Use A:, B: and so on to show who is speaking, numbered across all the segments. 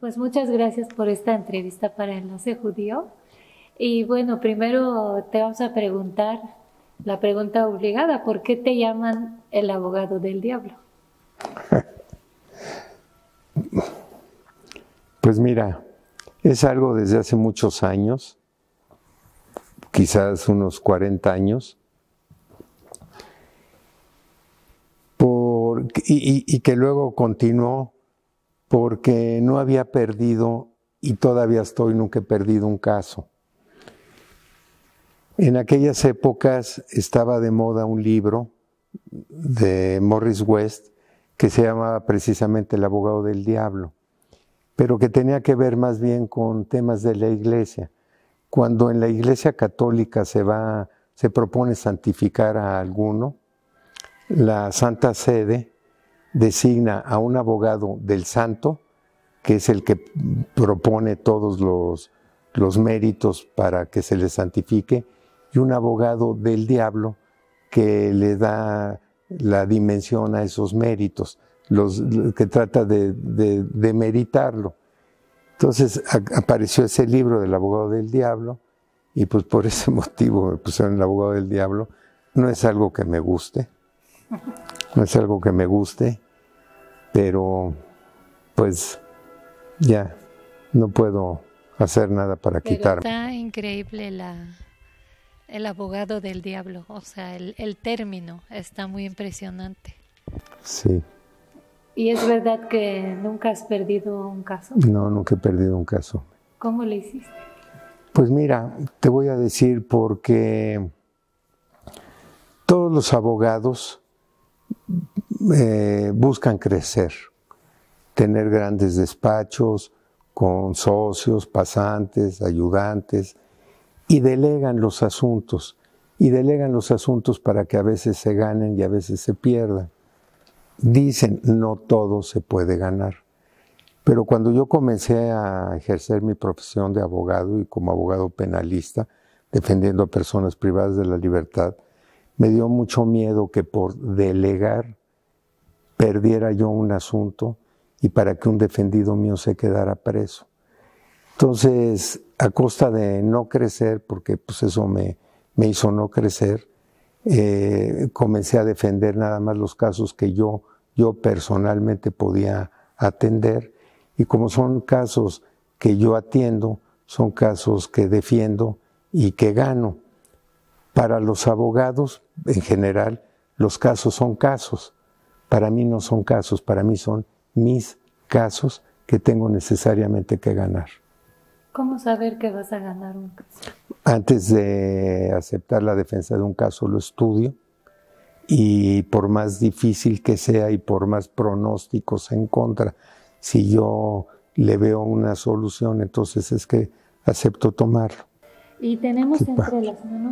A: Pues muchas gracias por esta entrevista para Enlace Judío. Y bueno, primero te vamos a preguntar la pregunta obligada, ¿por qué te llaman el abogado del diablo?
B: Pues mira, es algo desde hace muchos años, quizás unos 40 años, y que luego continuó porque no había perdido, y todavía nunca he perdido un caso. En aquellas épocas estaba de moda un libro de Morris West que se llamaba precisamente El abogado del diablo, pero que tenía que ver más bien con temas de la iglesia. Cuando en la iglesia católica se propone santificar a alguno, la Santa Sede designa a un abogado del santo, que es el que propone todos los méritos para que se le santifique, y un abogado del diablo que le da la dimensión a esos méritos, que trata de meritarlo. Entonces apareció ese libro del abogado del diablo, y pues por ese motivo me pusieron el abogado del diablo. No es algo que me guste, pero pues ya no puedo hacer nada para quitarme.
A: Está increíble el abogado del diablo, o sea, el término está muy impresionante.
B: Sí.
A: ¿Y es verdad que nunca has perdido un caso?
B: No, nunca he perdido un caso.
A: ¿Cómo le hiciste?
B: Pues mira, te voy a decir porque todos los abogados buscan crecer, tener grandes despachos con socios, pasantes, ayudantes, y delegan los asuntos para que a veces se ganen y a veces se pierdan. Dicen, no todo se puede ganar. Pero cuando yo comencé a ejercer mi profesión de abogado y como abogado penalista, defendiendo a personas privadas de la libertad, me dio mucho miedo que por delegar perdiera yo un asunto y para que un defendido mío se quedara preso. Entonces, a costa de no crecer, porque pues eso me hizo no crecer, comencé a defender nada más los casos que yo personalmente podía atender, y como son casos que yo atiendo, son casos que defiendo y que gano. Para los abogados, en general, los casos son casos. Para mí no son casos, para mí son mis casos que tengo necesariamente que ganar.
A: ¿Cómo saber que vas a ganar un caso?
B: Antes de aceptar la defensa de un caso lo estudio, y por más difícil que sea y por más pronósticos en contra, si yo le veo una solución, entonces es que acepto tomarlo.
A: Y tenemos entre las manos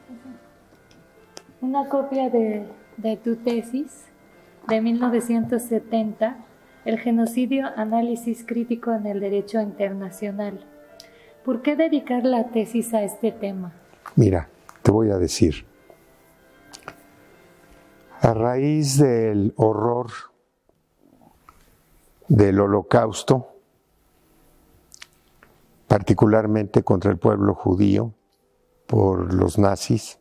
A: una copia de tu tesis de 1970, El genocidio, análisis crítico en el derecho internacional. ¿Por qué dedicar la tesis a este tema?
B: Mira, te voy a decir. A raíz del horror del Holocausto, particularmente contra el pueblo judío por los nazis,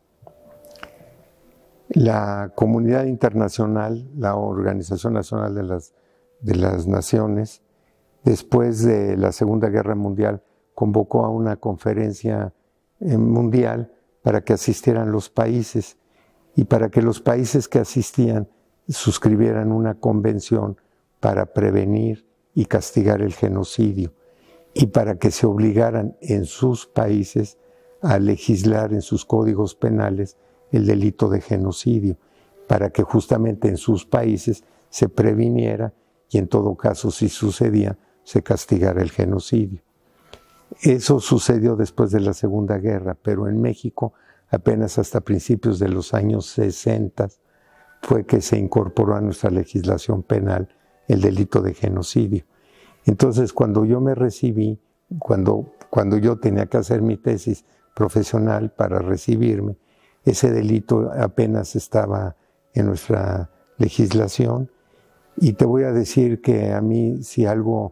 B: la comunidad internacional, la Organización Nacional de las Naciones, después de la Segunda Guerra Mundial, convocó a una conferencia mundial para que asistieran los países, y para que los países que asistían suscribieran una convención para prevenir y castigar el genocidio, y para que se obligaran en sus países a legislar en sus códigos penales el delito de genocidio, para que justamente en sus países se previniera y en todo caso, si sucedía, se castigara el genocidio. Eso sucedió después de la Segunda Guerra, pero en México apenas hasta principios de los años 60 fue que se incorporó a nuestra legislación penal el delito de genocidio. Entonces, cuando yo me recibí, cuando yo tenía que hacer mi tesis profesional para recibirme, ese delito apenas estaba en nuestra legislación, y te voy a decir que a mí, si algo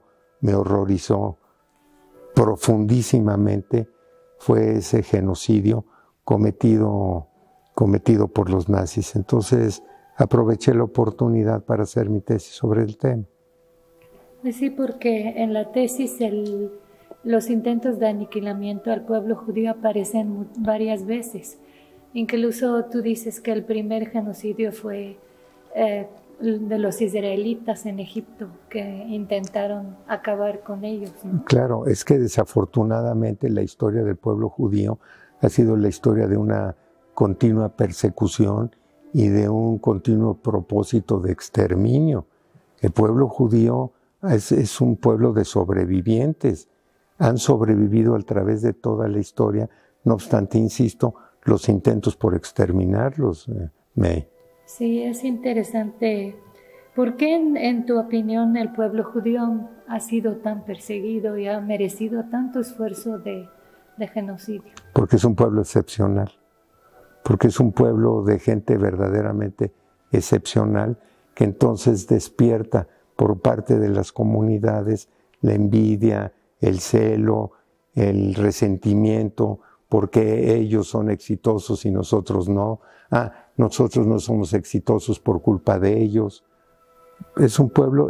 B: me horrorizó profundísimamente fue ese genocidio cometido por los nazis. Entonces aproveché la oportunidad para hacer mi tesis sobre el tema.
A: Pues sí, porque en la tesis los intentos de aniquilamiento al pueblo judío aparecen varias veces. Incluso tú dices que el primer genocidio fue de los israelitas en Egipto, que intentaron acabar con ellos, ¿no?
B: Claro, es que desafortunadamente la historia del pueblo judío ha sido la historia de una continua persecución y de un continuo propósito de exterminio. El pueblo judío es un pueblo de sobrevivientes. Han sobrevivido a través de toda la historia, no obstante, insisto, los intentos por exterminarlos, May.
A: Sí, es interesante. ¿Por qué, en tu opinión, el pueblo judío ha sido tan perseguido y ha merecido tanto esfuerzo de genocidio?
B: Porque es un pueblo excepcional, porque es un pueblo de gente verdaderamente excepcional, que entonces despierta por parte de las comunidades la envidia, el celo, el resentimiento, porque ellos son exitosos y nosotros no. Nosotros no somos exitosos por culpa de ellos. Es un pueblo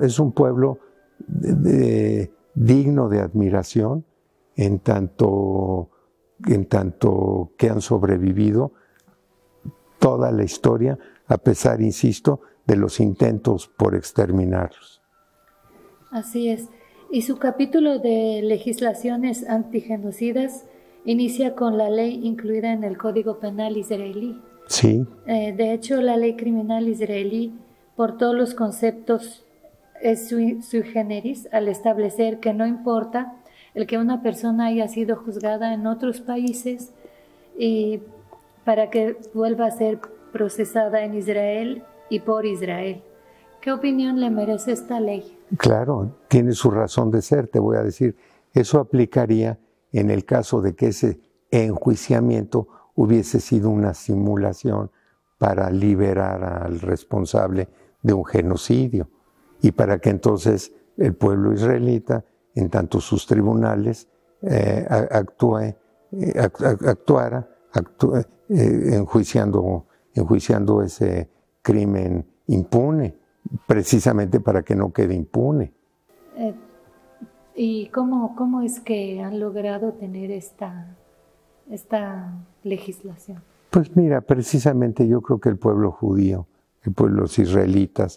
B: digno de admiración en tanto que han sobrevivido toda la historia, a pesar, insisto, de los intentos por exterminarlos.
A: Así es. Y su capítulo de legislaciones antigenocidas inicia con la ley incluida en el Código Penal israelí.
B: Sí.
A: De hecho, la ley criminal israelí, por todos los conceptos, es sui generis al establecer que no importa el que una persona haya sido juzgada en otros países y para que vuelva a ser procesada en Israel y por Israel. ¿Qué opinión le merece esta ley?
B: Claro, tiene su razón de ser, te voy a decir. Eso aplicaría en el caso de que ese enjuiciamiento hubiese sido una simulación para liberar al responsable de un genocidio y para que entonces el pueblo israelita, en tanto sus tribunales, actuara enjuiciando ese crimen impune, precisamente para que no quede impune.
A: ¿Y cómo es que han logrado tener esta legislación?
B: Pues mira, precisamente yo creo que el pueblo judío, los israelitas,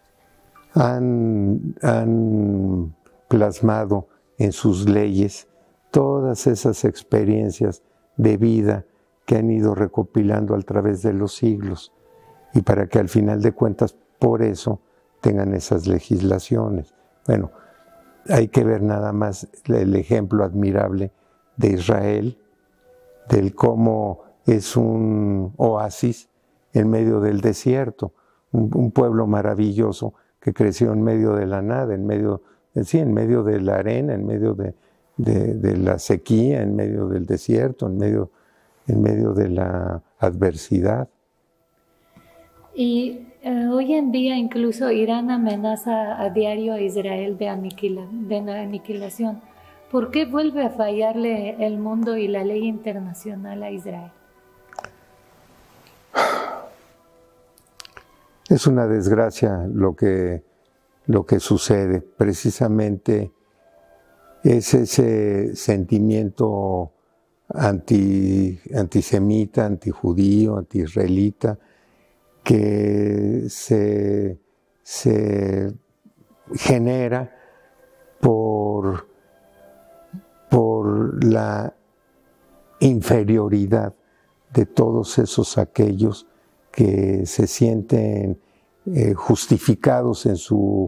B: han plasmado en sus leyes todas esas experiencias de vida que han ido recopilando a través de los siglos y para que al final de cuentas por eso tengan esas legislaciones. Bueno, hay que ver nada más el ejemplo admirable de Israel, del cómo es un oasis en medio del desierto, un pueblo maravilloso que creció en medio de la nada, en medio de la arena, en medio de la sequía, en medio del desierto, en medio de la adversidad.
A: Y hoy en día incluso Irán amenaza a diario a Israel de aniquilación. ¿Por qué vuelve a fallarle el mundo y la ley internacional a Israel?
B: Es una desgracia lo que sucede. Precisamente es ese sentimiento antisemita, antijudío, antiisraelita, que se genera por la inferioridad de todos aquellos que se sienten justificados en su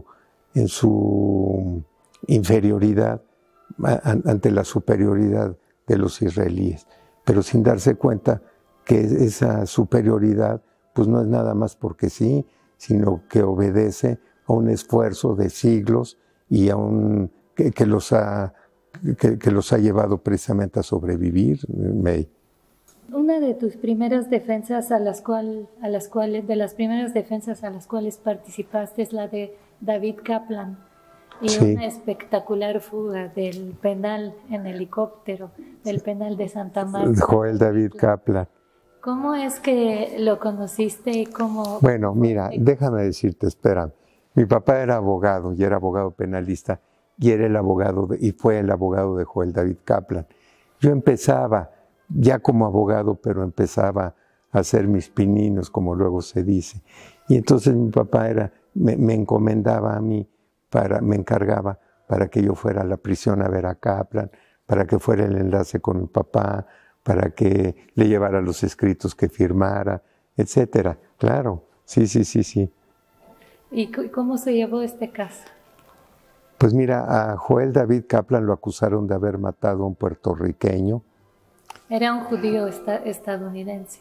B: inferioridad ante la superioridad de los israelíes, pero sin darse cuenta que esa superioridad pues no es nada más porque sí, sino que obedece a un esfuerzo de siglos y a que los ha llevado precisamente a sobrevivir, May.
A: Una de tus primeras defensas de las primeras defensas a las cuales participaste es la de David Kaplan. y
B: Sí.
A: una espectacular fuga del penal en helicóptero, del penal de Santa Marta.
B: Joel David Kaplan.
A: ¿Cómo es que lo conociste y cómo?
B: Bueno, mira, déjame decirte, espera. Mi papá era abogado y era abogado penalista y era el abogado y fue el abogado de Joel David Kaplan. Yo empezaba ya como abogado, pero empezaba a hacer mis pininos, como luego se dice. Y entonces mi papá me encomendaba a mí, me encargaba para que yo fuera a la prisión a ver a Kaplan, para que fuera el enlace con mi papá, para que le llevara los escritos que firmara, etcétera. Claro, sí.
A: ¿Y cómo se llevó este caso?
B: Pues mira, a Joel David Kaplan lo acusaron de haber matado a un puertorriqueño.
A: Era un judío estadounidense.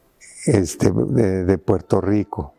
B: De Puerto Rico.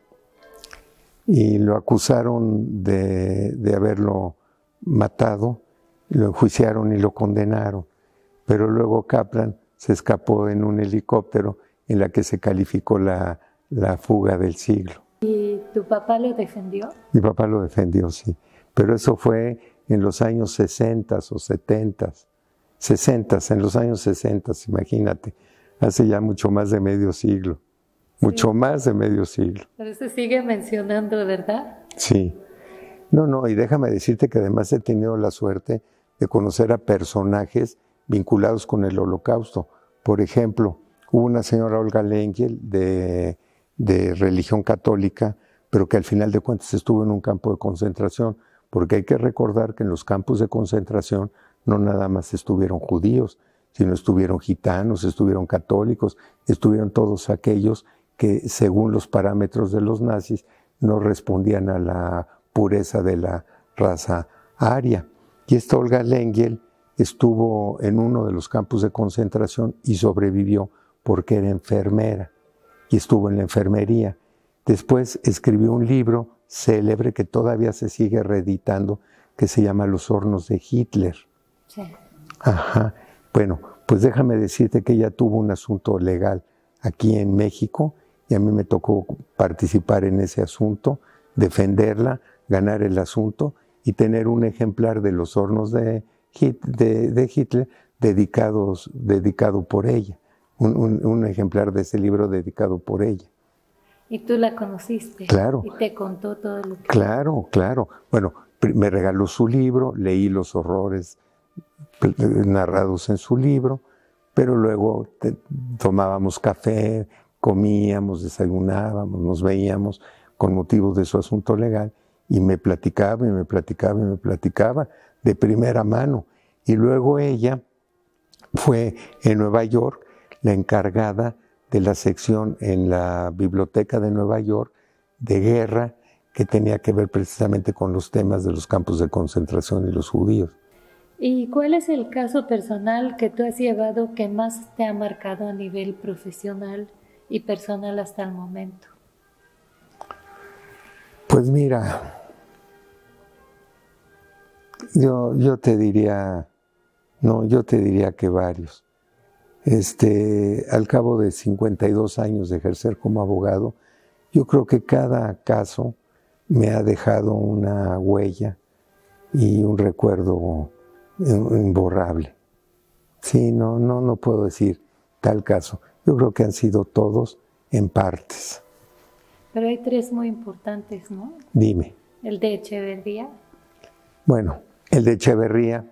B: Y lo acusaron de haberlo matado, lo enjuiciaron y lo condenaron. Pero luego Kaplan se escapó en un helicóptero en la que se calificó la fuga del siglo.
A: ¿Y tu papá lo defendió?
B: Mi papá lo defendió, sí. Pero eso fue en los años 60 o 70. 60, en los años 60, imagínate. Hace ya mucho más de medio siglo. Mucho más de medio siglo.
A: Pero se sigue mencionando, ¿verdad?
B: Sí. No, y déjame decirte que además he tenido la suerte de conocer a personajes vinculados con el Holocausto. Por ejemplo, hubo una señora Olga Lengyel de religión católica, pero que al final de cuentas estuvo en un campo de concentración, porque hay que recordar que en los campos de concentración no nada más estuvieron judíos, sino estuvieron gitanos, estuvieron católicos, estuvieron todos aquellos que según los parámetros de los nazis no respondían a la pureza de la raza aria. Y esta Olga Lengyel estuvo en uno de los campos de concentración y sobrevivió porque era enfermera y estuvo en la enfermería. Después escribió un libro célebre que todavía se sigue reeditando que se llama Los hornos de Hitler.
A: Sí.
B: Ajá. Bueno, pues déjame decirte que ella tuvo un asunto legal aquí en México y a mí me tocó participar en ese asunto, defenderla, ganar el asunto y tener un ejemplar de Los hornos de Hitler dedicado por ella, un ejemplar de ese libro dedicado por ella.
A: ¿Y tú la conociste?
B: Claro.
A: ¿Y te contó todo lo que...
B: Claro. Bueno, me regaló su libro, leí los horrores narrados en su libro, pero luego tomábamos café, comíamos, desayunábamos, nos veíamos con motivos de su asunto legal y me platicaba de primera mano. Y luego ella fue en Nueva York la encargada de la sección en la Biblioteca de Nueva York de guerra que tenía que ver precisamente con los temas de los campos de concentración y los judíos.
A: ¿Y cuál es el caso personal que tú has llevado que más te ha marcado a nivel profesional y personal hasta el momento?
B: Pues mira, yo te diría que varios. Al cabo de 52 años de ejercer como abogado, yo creo que cada caso me ha dejado una huella y un recuerdo imborrable. Sí, no puedo decir tal caso. Yo creo que han sido todos en partes.
A: Pero hay tres muy importantes, ¿no?
B: Dime.
A: El de Echeverría.
B: Bueno, el de Echeverría,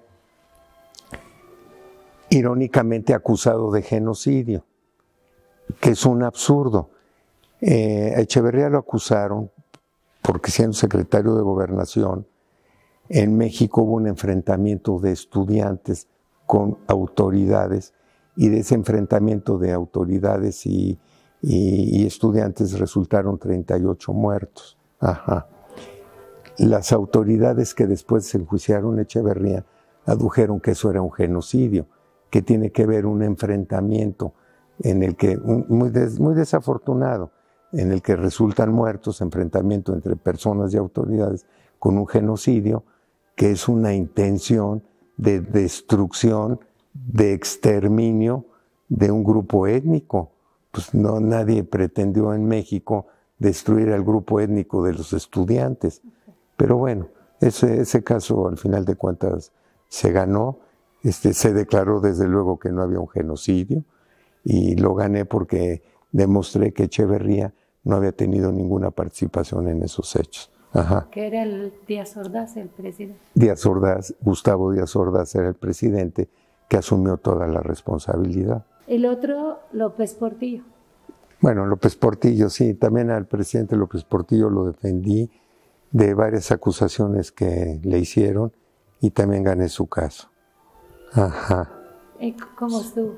B: irónicamente acusado de genocidio, que es un absurdo. A Echeverría lo acusaron porque siendo secretario de Gobernación, en México hubo un enfrentamiento de estudiantes con autoridades y de ese enfrentamiento de autoridades y estudiantes resultaron 38 muertos. Ajá. Las autoridades que después se enjuiciaron a Echeverría adujeron que eso era un genocidio, que tiene que ver un enfrentamiento en el que, muy desafortunado, en el que resultan muertos, enfrentamiento entre personas y autoridades con un genocidio, que es una intención de destrucción, de exterminio de un grupo étnico. Pues no, nadie pretendió en México destruir al grupo étnico de los estudiantes. Pero bueno, ese caso al final de cuentas se ganó, se declaró desde luego que no había un genocidio y lo gané porque demostré que Echeverría no había tenido ninguna participación en esos hechos. Ajá.
A: Que era el Díaz Ordaz, el presidente.
B: Díaz Ordaz, Gustavo Díaz Ordaz era el presidente que asumió toda la responsabilidad.
A: El otro, López Portillo.
B: Bueno, López Portillo, sí, también al presidente López Portillo lo defendí de varias acusaciones que le hicieron y también gané su caso. Ajá.
A: ¿Y cómo estuvo?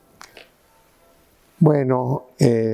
B: Bueno,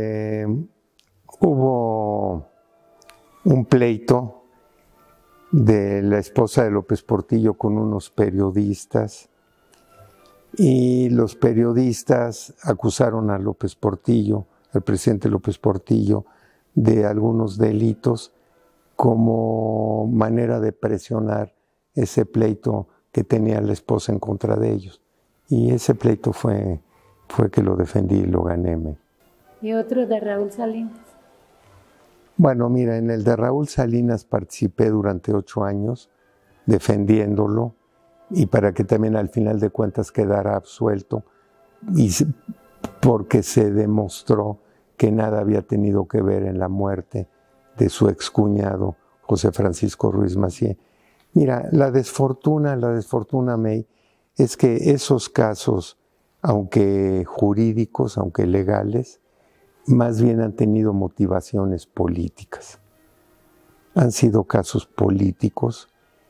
B: hubo un pleito de la esposa de López Portillo con unos periodistas y los periodistas acusaron a López Portillo, al presidente López Portillo, de algunos delitos como manera de presionar ese pleito que tenía la esposa en contra de ellos. Y ese pleito fue que lo defendí y lo gané.
A: ¿Y otro de Raúl Salinas?
B: Bueno, mira, en el de Raúl Salinas participé durante 8 años defendiéndolo y para que también al final de cuentas quedara absuelto y porque se demostró que nada había tenido que ver en la muerte de su excuñado José Francisco Ruiz Massieu. Mira, la desfortuna, May, es que esos casos, aunque jurídicos, aunque legales, más bien han tenido motivaciones políticas. Han sido casos políticos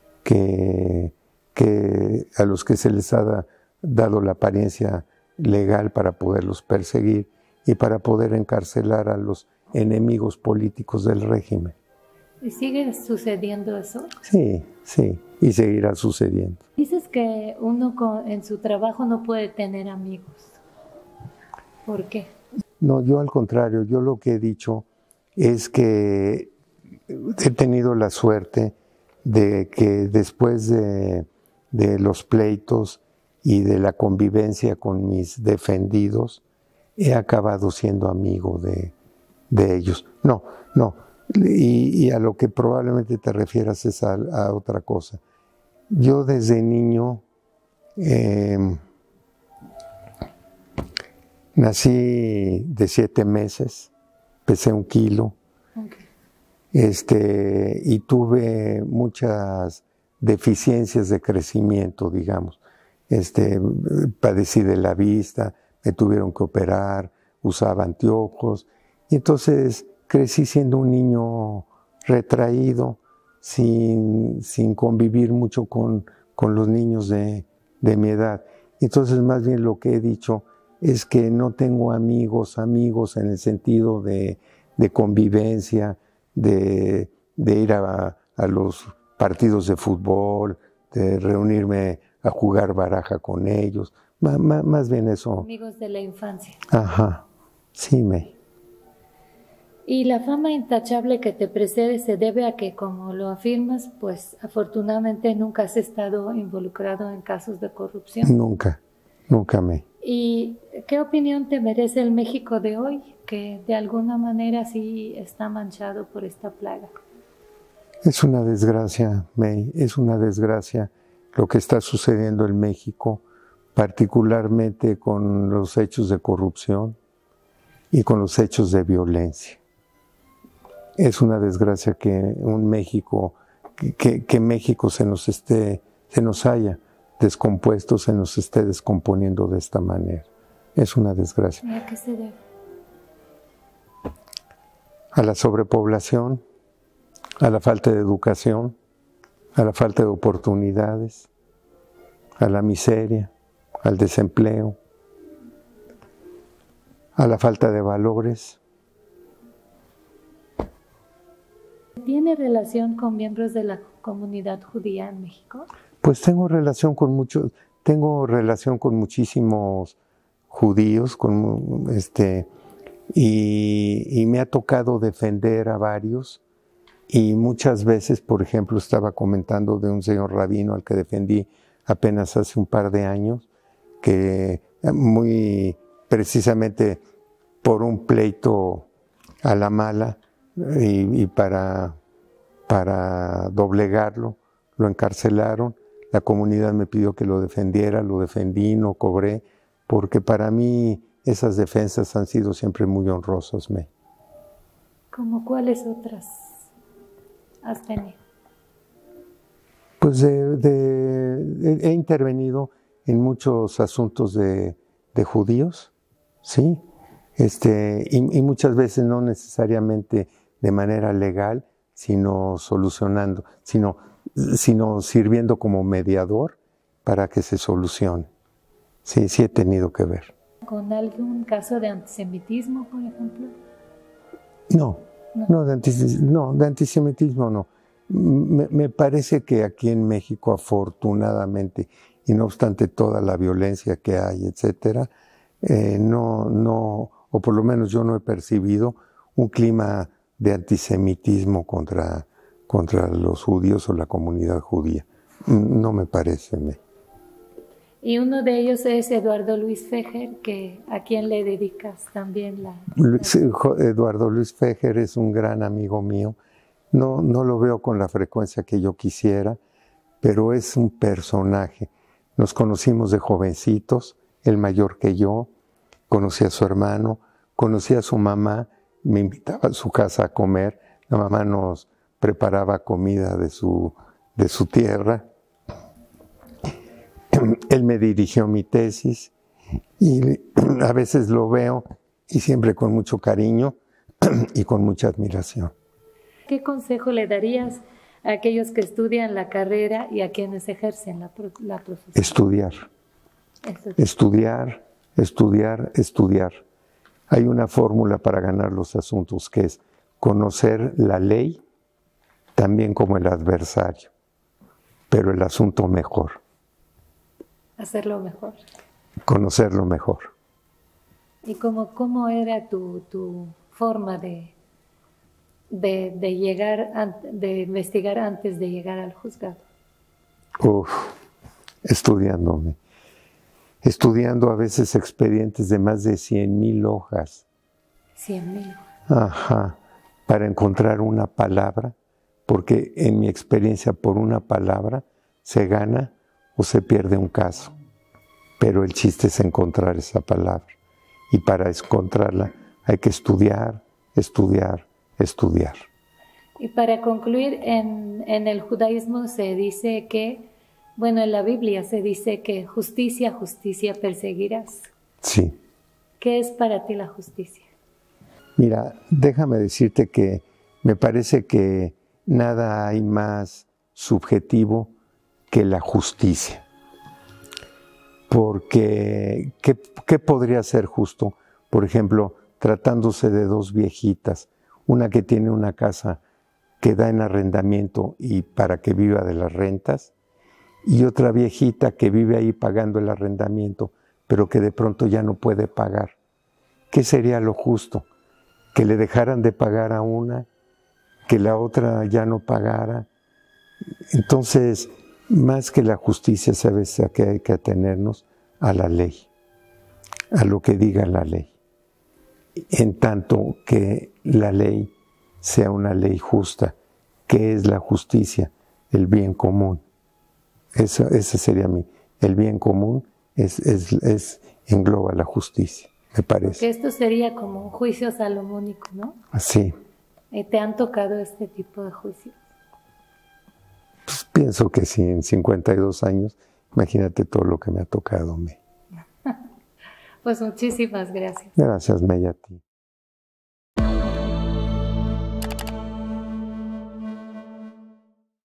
B: a los que se les ha dado la apariencia legal para poderlos perseguir y para poder encarcelar a los enemigos políticos del régimen.
A: ¿Y sigue sucediendo eso?
B: Sí, sí, y seguirá sucediendo.
A: Dices que uno en su trabajo no puede tener amigos. ¿Por qué?
B: No, yo al contrario, yo lo que he dicho es que he tenido la suerte de que después de los pleitos y de la convivencia con mis defendidos, he acabado siendo amigo de ellos. No, y a lo que probablemente te refieras es a otra cosa. Yo desde niño nací de 7 meses, pesé 1 kilo, y tuve muchas deficiencias de crecimiento, digamos. Padecí de la vista, me tuvieron que operar, usaba anteojos, y entonces crecí siendo un niño retraído, sin convivir mucho con los niños de mi edad. Entonces, más bien lo que he dicho es que no tengo amigos en el sentido de convivencia, de ir a los partidos de fútbol, de reunirme a jugar baraja con ellos, más bien eso.
A: Amigos de la infancia.
B: Ajá, sí, May.
A: Y la fama intachable que te precede se debe a que, como lo afirmas, pues afortunadamente nunca has estado involucrado en casos de corrupción.
B: Nunca, May.
A: ¿Y qué opinión te merece el México de hoy, que de alguna manera sí está manchado por esta plaga?
B: Es una desgracia, May, es una desgracia lo que está sucediendo en México, particularmente con los hechos de corrupción y con los hechos de violencia. Es una desgracia que un México, que México se nos haya descompuesto, se nos esté descomponiendo de esta manera. Es una desgracia.
A: ¿Y a qué se debe?
B: A la sobrepoblación, a la falta de educación, a la falta de oportunidades, a la miseria, al desempleo, a la falta de valores.
A: ¿Tiene relación con miembros de la comunidad judía en México?
B: Pues tengo relación con muchísimos judíos, y me ha tocado defender a varios, y muchas veces, por ejemplo, estaba comentando de un señor rabino al que defendí apenas hace un par de años, que muy precisamente por un pleito a la mala y para doblegarlo, lo encarcelaron, la comunidad me pidió que lo defendiera, lo defendí, no cobré, porque para mí esas defensas han sido siempre muy honrosas.
A: ¿Cómo cuáles otras has tenido?
B: Pues he intervenido en muchos asuntos de judíos, ¿sí? Y muchas veces no necesariamente de manera legal, sino solucionando, sino sirviendo como mediador para que se solucione. Sí, sí he tenido que ver.
A: ¿Con algún caso de antisemitismo, por ejemplo?
B: No, de antisemitismo no. Me parece que aquí en México, afortunadamente, y no obstante toda la violencia que hay, etcétera, o por lo menos yo no he percibido un clima de antisemitismo contra los judíos o la comunidad judía. No me parece.
A: Y uno de ellos es Eduardo Luis Fejer, ¿a quien le dedicas también
B: Eduardo Luis Fejer es un gran amigo mío. No lo veo con la frecuencia que yo quisiera, pero es un personaje. Nos conocimos de jovencitos, él mayor que yo, conocí a su hermano, conocí a su mamá, me invitaba a su casa a comer, la mamá nos preparaba comida de su tierra. Él me dirigió mi tesis y a veces lo veo y siempre con mucho cariño y con mucha admiración.
A: ¿Qué consejo le darías a aquellos que estudian la carrera y a quienes ejercen la profesión?
B: Estudiar. Hay una fórmula para ganar los asuntos que es conocer la ley también como el adversario, pero el asunto mejor.
A: Hacerlo mejor.
B: Conocerlo mejor.
A: ¿Y cómo era tu forma de investigar antes de llegar al juzgado?
B: Estudiando a veces expedientes de más de 100,000 hojas.
A: 100,000.
B: Ajá, para encontrar una palabra, porque en mi experiencia por una palabra se gana o se pierde un caso, pero el chiste es encontrar esa palabra, y para encontrarla hay que estudiar.
A: Y para concluir, en el judaísmo se dice que, en la Biblia se dice que justicia perseguirás.
B: Sí.
A: ¿Qué es para ti la justicia?
B: Mira, déjame decirte que me parece que nada hay más subjetivo que la justicia. Porque, ¿qué podría ser justo? Por ejemplo, tratándose de dos viejitas, una que tiene una casa que da en arrendamiento y para que viva de las rentas, y otra viejita que vive ahí pagando el arrendamiento, pero que de pronto ya no puede pagar. ¿Qué sería lo justo? ¿Que le dejaran de pagar a una? ¿Que la otra ya no pagara? Entonces, más que la justicia, ¿sabes a qué hay que atenernos? A la ley, a lo que diga la ley. En tanto que la ley sea una ley justa. ¿Qué es la justicia? El bien común. Ese sería el bien común engloba la justicia, me parece.
A: Que esto sería como un juicio salomónico, ¿no?
B: Sí.
A: ¿Te han tocado este tipo de juicios?
B: Pues pienso que sí, en 52 años, imagínate todo lo que me ha tocado.
A: Pues muchísimas gracias.
B: Gracias, May, a ti.